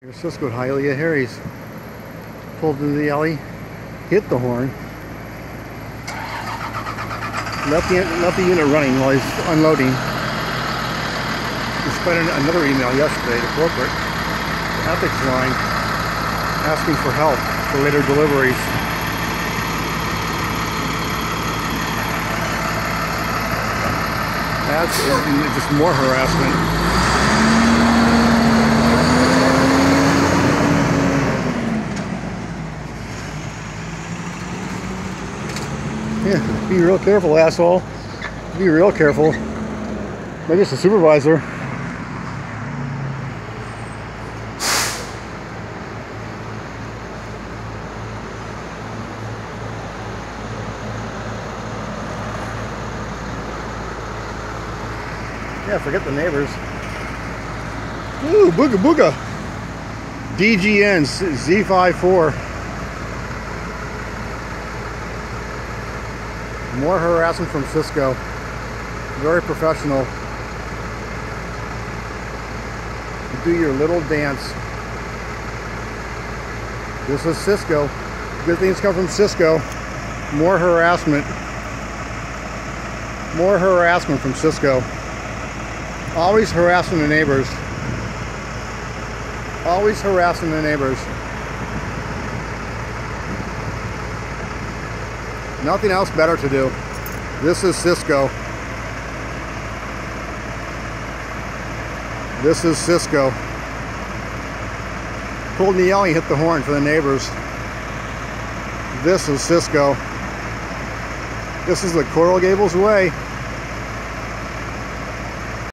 Here's Cisco at Hialeah Harry's. Pulled into the alley, hit the horn, left the unit running while he's unloading. Despite another email yesterday to corporate, the ethics line, asking for help for later deliveries. That's just more harassment. Yeah, be real careful, asshole. Be real careful. Maybe it's the supervisor. Yeah, forget the neighbors. Ooh, booga booga. DGN Z54. More harassment from Cisco. Very professional. You do your little dance. This is Cisco. Good things come from Cisco. More harassment. More harassment from Cisco. Always harassing the neighbors. Always harassing the neighbors. Nothing else better to do. This is Cisco. This is Cisco. Pulled in the alley, hit the horn for the neighbors. This is Cisco. This is the Coral Gables way.